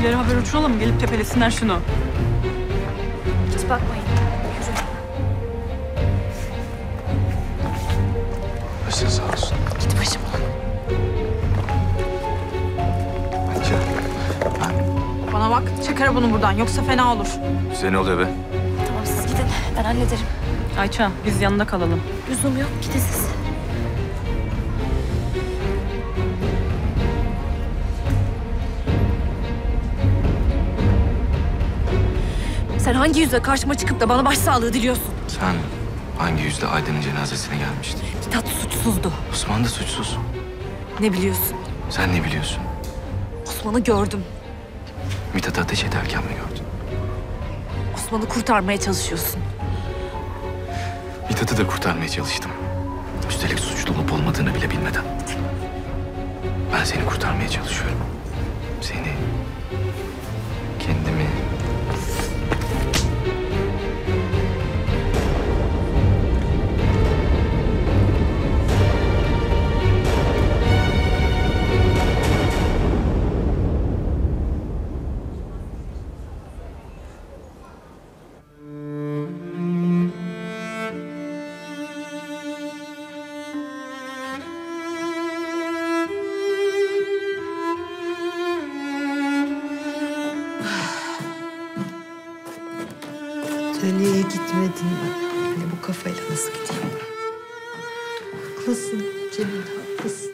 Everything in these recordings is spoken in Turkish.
Ailelere haber uçuralım, gelip tepelesinler şunu. Hiç bakmayın. Yürü. Başın sağ olsun. Git başımdan. Hatice, Bana bak, çıkar bunu buradan, yoksa fena olur. size ne oluyor be? Tamam siz gidin. Ben hallederim. Ayça, biz yanında kalalım. Lüzum yok. Gidin siz. Sen hangi yüzle karşıma çıkıp da bana başsağlığı diliyorsun? Sen hangi yüzle Aydın'ın cenazesine gelmiştin? Mithat suçsuzdu. Osman da suçsuz. Ne biliyorsun? Sen ne biliyorsun? Osman'ı gördüm. Mithat'ı ateş ederken mi gördün? Osman'ı kurtarmaya çalışıyorsun. Mithat'ı da kurtarmaya çalıştım. Üstelik suçlu olup olmadığını bile bilmeden. Ben seni kurtarmaya çalışıyorum. Seni, kendimi. Atölyeye gitmedin mi? Hani bu kafayla nasıl gideyim? Haklısın Cemil, haklısın.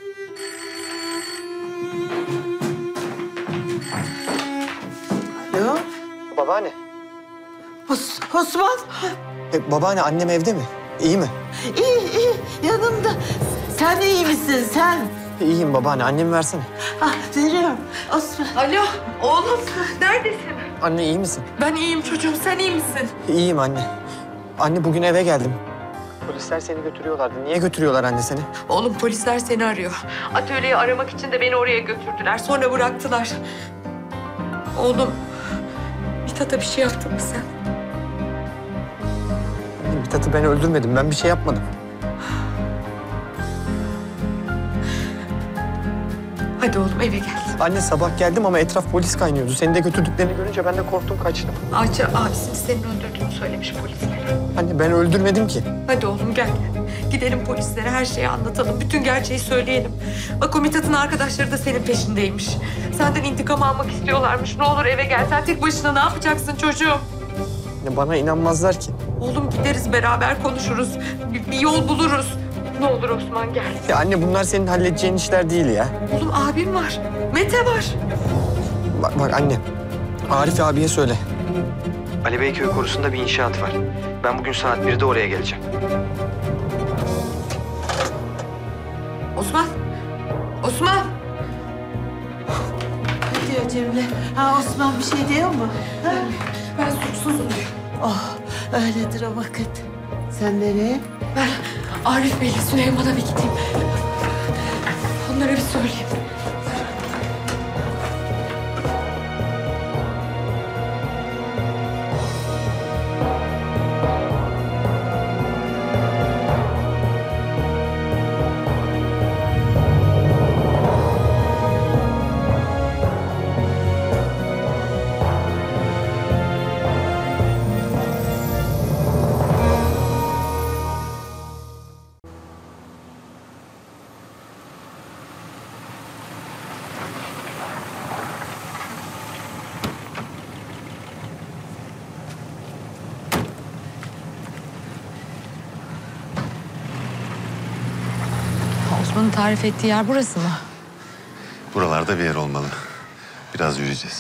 Alo? Babaanne. Osman. Babaanne, annem evde mi? İyi mi? İyi, yanımda. Sen iyi misin sen? İyiyim babaanne, annemi versene. Ah, veriyorum. Osman. Alo, oğlum neredesin? Anne iyi misin? Ben iyiyim çocuğum, sen iyi misin? İyiyim anne. Anne bugün eve geldim. Polisler seni götürüyorlardı. Niye götürüyorlar anne seni? Oğlum polisler seni arıyor. Atölyeyi aramak için de beni oraya götürdüler. Sonra bıraktılar. Oğlum, Mithat'a bir şey yaptın mı sen? Anne, Mithat'ı ben öldürmedim. Ben bir şey yapmadım. Hadi oğlum eve gel. Anne sabah geldim ama etraf polis kaynıyordu. Seni de götürdüklerini görünce ben de korktum, kaçtım. Ayça abisini senin öldürdüğünü söylemiş polislere. Anne ben öldürmedim ki. Hadi oğlum gel. Gidelim polislere her şeyi anlatalım. Bütün gerçeği söyleyelim. Bak o Mithat'ın arkadaşları da senin peşindeymiş. Senden intikam almak istiyorlarmış. Ne olur eve gel. Sen tek başına ne yapacaksın çocuğum? Anne, bana inanmazlar ki. Oğlum gideriz beraber konuşuruz. Bir yol buluruz. Ne olur Osman gel. Ya anne bunlar senin halledeceğin işler değil ya. Oğlum abim var. Mete var. Bak anne. Arif abiye söyle. Ali Beyköy korusunda bir inşaat var. Ben bugün saat 1'de oraya geleceğim. Osman. Osman. Ne diyor Cemile? Ha, Osman bir şey diyor mu? Ha? Ben suçsuzum diyor. Oh, öyledir o vakit. Sen nereye? Ben Arif Bey'le Süleyman'a bir gideyim. Onlara bir söyleyeyim. Osman'ın tarif ettiği yer burası mı? Buralarda bir yer olmalı. Biraz yürüyeceğiz.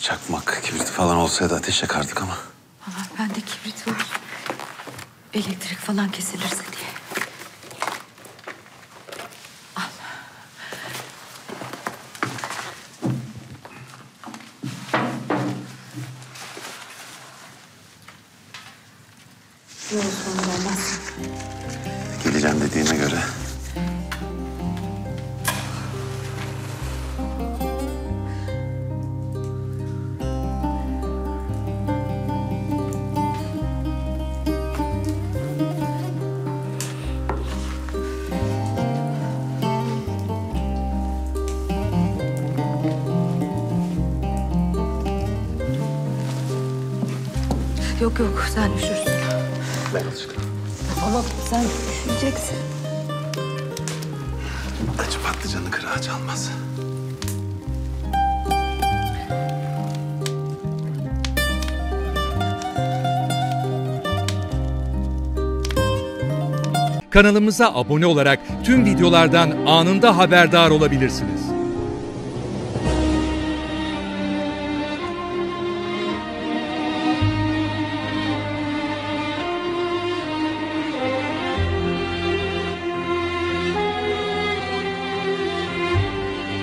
Çakmak, kibrit falan olsaydı ateş yakardık ama. Allah, bende kibrit var. Elektrik falan kesilirse diye. Geleceğim dediğine göre. Yok yok, sen üşürsün. Ben alışkın. Ama sen üşüyeceksin. Acı patlıcanı kırağı çalmaz. Kanalımıza abone olarak tüm videolardan anında haberdar olabilirsiniz.